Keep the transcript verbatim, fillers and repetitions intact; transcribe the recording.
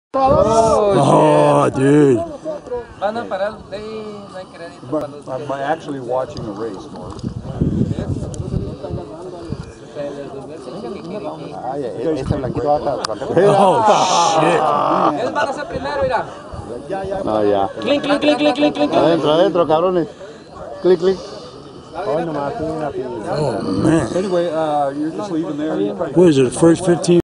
Oh, dude. But by actually watching a race more. Oh, yeah. Clic, clic, clic, clic, clic, clic. Adentro, adentro, cabrones. Clic, clic. Oh, man. Anyway, uh, you're just leaving there. What is it, the first fifteen?